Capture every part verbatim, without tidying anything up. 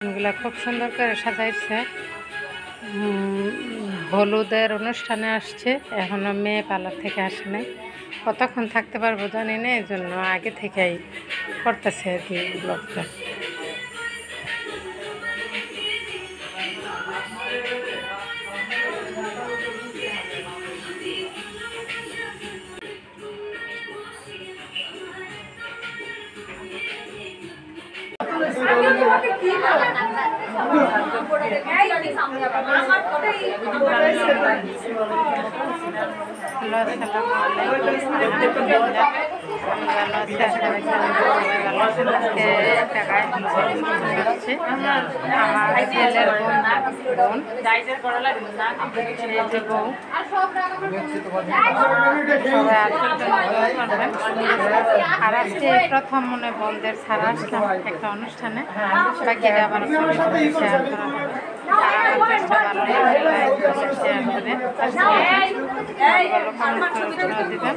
এগুলা খুব সুন্দর করে সাজাইছে। হলুদের অনুষ্ঠানে আসছে, এখনো মেয়ে পার্লার থেকে আসে নাই। কতক্ষণ থাকতে পারবো জানি না, এই জন্য আগে থেকেই করতেছে আর কি ব্লগটা। আমার ছেলের বোন বোন বউ আর আজকে প্রথম মনে বোনদের ছাড়া আসলাম একটা অনুষ্ঠানে, বাকিটা আবার শেয়ার করা হবে। চেষ্টা ভালো শেয়ার করে দেবেন।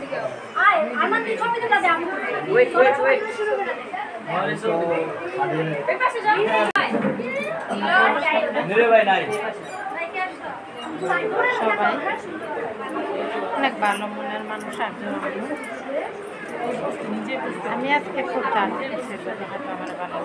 সবাই অনেক ভালো মনের মানুষ। আর আমি আজকে খুব জানতে হয়তো আমার ভালো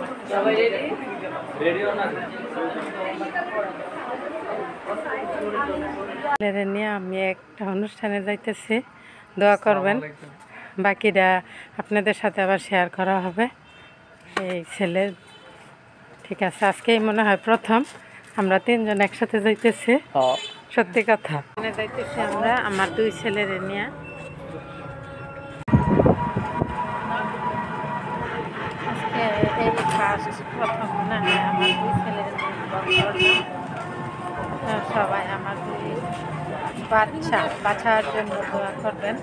লাগছে নিয়ে আমি একটা অনুষ্ঠানে যাইতেছি, দোয়া করবেন। বাকিটা আপনাদের সাথে আবার শেয়ার করা হবে। এই ছেলে ঠিক আছে, আজকেই মনে হয় প্রথম আমরা তিনজন একসাথে যাইতেছি। সত্যি কথা যাইতেছি আমরা আমার দুই ছেলের নিয়ে। আজকে এই ফার্স্ট প্রথম মনে হয় আমার দুই ছেলের নিয়ে। সবাই আমার দুই বাচ্চা বাচ্চার জন্য দোয়া করবেন।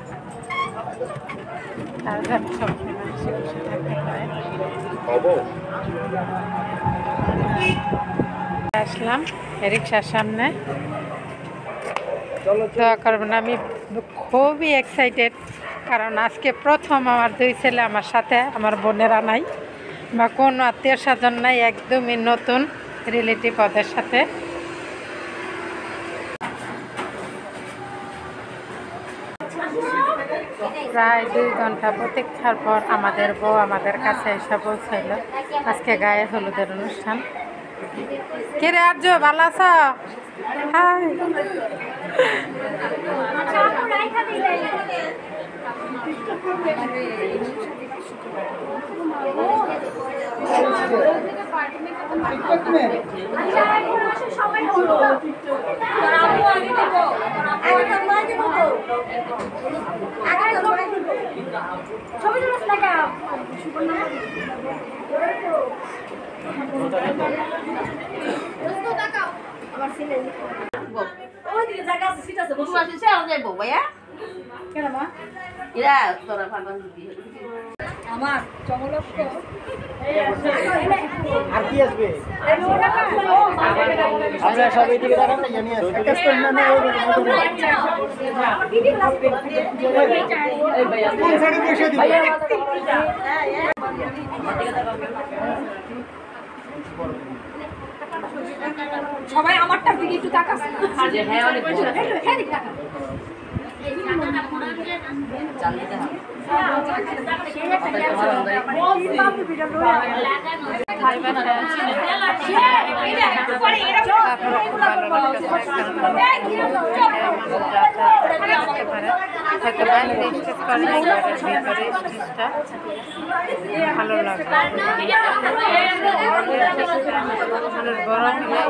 আর সবসময় মানুষের খুশি থাকতে পারে। আসলাম রিক্সার সামনে, দোয়া করবেন। আমি খুবই এক্সাইটেড, কারণ আজকে প্রথম আমার দুই ছেলে আমার সাথে, আমার বোনেরা নাই বা কোনো আত্মীয় স্বজন নাই, একদমই নতুন রিলেটিভ ওদের সাথে। প্রায় দুই ঘন্টা প্রতীক্ষার পর আমাদের বউ আমাদের কাছে এসে বলছিল আজকে গায়ে হলুদের অনুষ্ঠান। কে রে আর্য, ভালো আছো? হাই। আমার চমলক্ষ আর কি আসবে? আমরা সব এইদিকে রাখেন না, জানি আছে একটা স্ট্যান্ড না ওই কোন সাইডে বসে দিই সবাই আমারটা দিকে একটু তাকাস। হ্যাঁ অনেক হ্যাঁ দিকে তাকা। চালিয়ে দাও। ভালো লাগবে বড়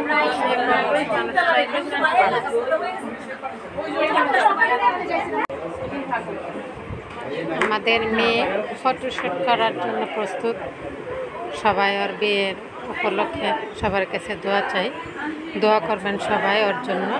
আমাদের মেয়ে ফটোশ্যুট করার জন্য প্রস্তুত। সবাই ওর বিয়ের উপলক্ষে সবার কাছে দোয়া চাই, দোয়া করবেন সবাই ওর জন্য।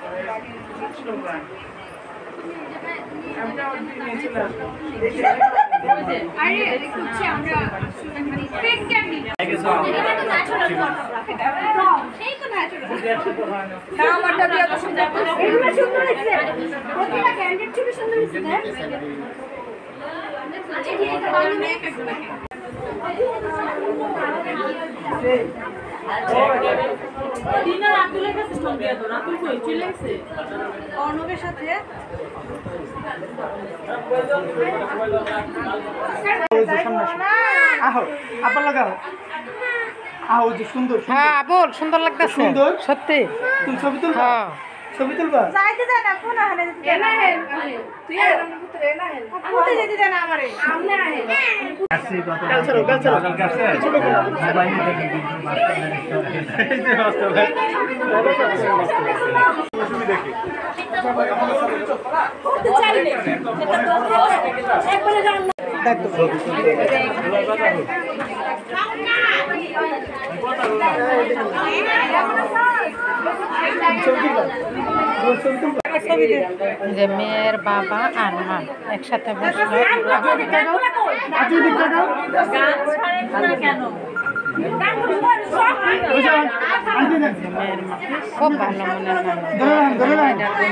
আমরা আরে দেখছি আমরা মানে ফেক ক্যান্ডি এটা তো ন্যাচারাল ফটোগ্রাফি সেই তো ন্যাচারাল না আমারটা দিয়ে তো সুন্দর এগুলো সুন্দর হয়েছে প্রতিটা ক্যান্ডিড ছিল সুন্দর হয়েছে আচ্ছা ঠিক আছে তাহলে মেক একদম দিনা রাতুলের কাছে ফোন দিয়া দাও রাতুল কই চলে গেছে অর্ণবের সাথে আহো আবার লাগাও আহো যে সুন্দর হ্যাঁ বল সুন্দর লাগতেছে সুন্দর? সত্যি তুমি ছবি তুলবা হ্যাঁ ছবি তুলবা যাইতে দেন না কোন আহলে এনা হেন তুই আর আমার পুত্র এনা হেন কোতে যেতে দেন আমারে আমনে আহেন কাল ছাড়ো কাল ছাড়ো কিছু করবো না মোবাইল করতে চাইলে একবারে জান দেখো ছবি তুলবা ছবি তুলবা যে মেয়ের বাবা আর মা একসাথে বসলো আজও দিকটা দাও গান ছাড়েন না কেন ওই যে আন্টি দেখো মেয়ের মা খুব ভালো মনের মানুষ ধরলাম ধরলাম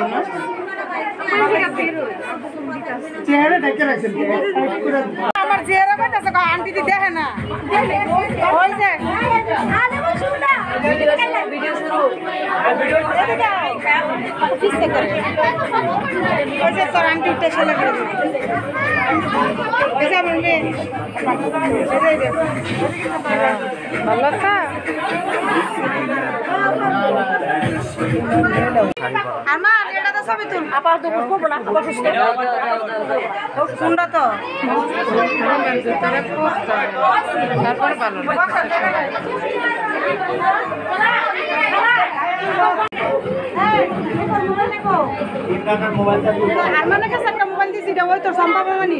এটার জন্য চেহারা ঢেকে রাখছেন সাইড করে আমার চেহারা কইতাছে আন্টি দি দেখে না ওই যে আরে বসুনা ভিডিও শুরু ভিডিও কিসে করে ওই যে তোর আন্টি উঠে চলে গেল এই যে আমার মেয়ে এই যে ভালো আছে আমার এটা তো ছবি তুল আবার তো করবো না আবার সুস্থ কোনটা তো রুমের ভিতরে খুব জমে। তারপর ভালো লাগছে সবাই ইমরানের মোবাইলটা আর মানে কাছে একটা মোবাইল দিছি এটা ওই তো সম্ভব হয়নি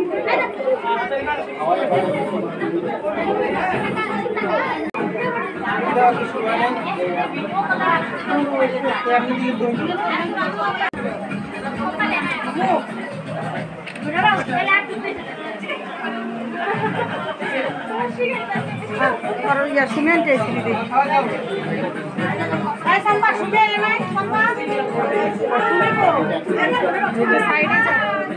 আর ইয়া সিমেন্ট এসে দিদি এই সম্পা শুবে নাই সম্পা শুবে সাইডে যা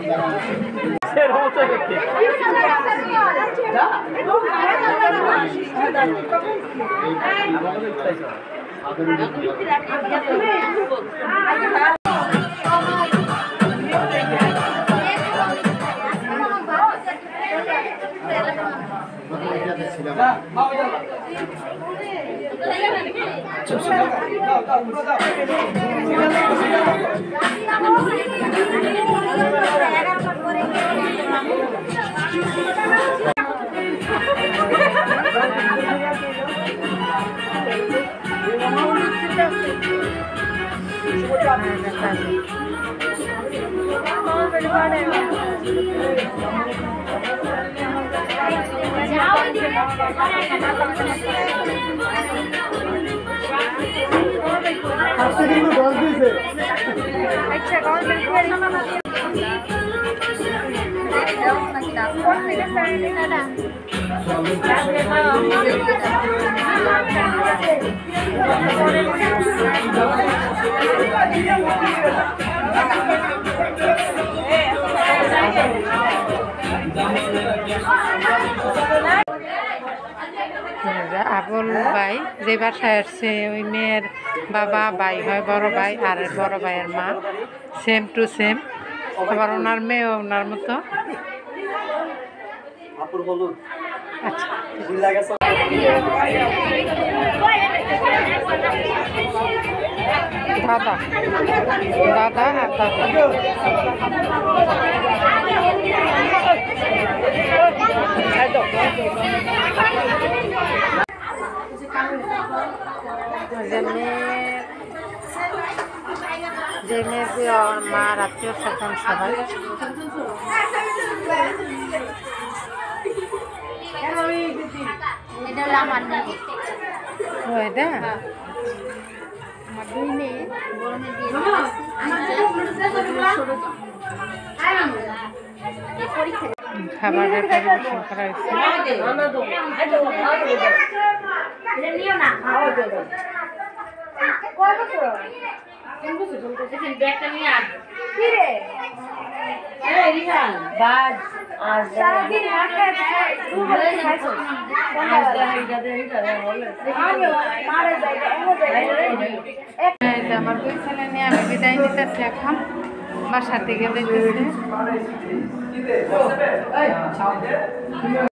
আজকে কিন্তু দশ দিয়েছে আচ্ছা কোন বের না না কোন থেকে সাইডে না আবুল ভাই যে বাসায় আসছে ওই মেয়ের বাবা ভাই হয় বড় ভাই আর বড় ভাইয়ের মা সেম টু সেম আবার ওনার মেয়ে ওনার মতো আচ্ছা দাদা দাদা আর দাদা যে মেয়ের যে মেয়ের মার আত্মীয় স্বজন সবাই এটা হলো আমার মেয়ে ও এটা আমার দুই মেয়ে বড় মেয়ে দিয়ে পরীক্ষা খাবারের পরিবেশন করা হয়েছে। ব্যাগটা নিয়ে আস কি রে এই রিহান বাজ আর সারাদিন না খায় দুপুরে খাইছো আমি মারে যাই এই যে আমার দুই ছেলে নিয়ে আমি বিদায় নিতেছি এখন বাসার দিকে যেতেছি।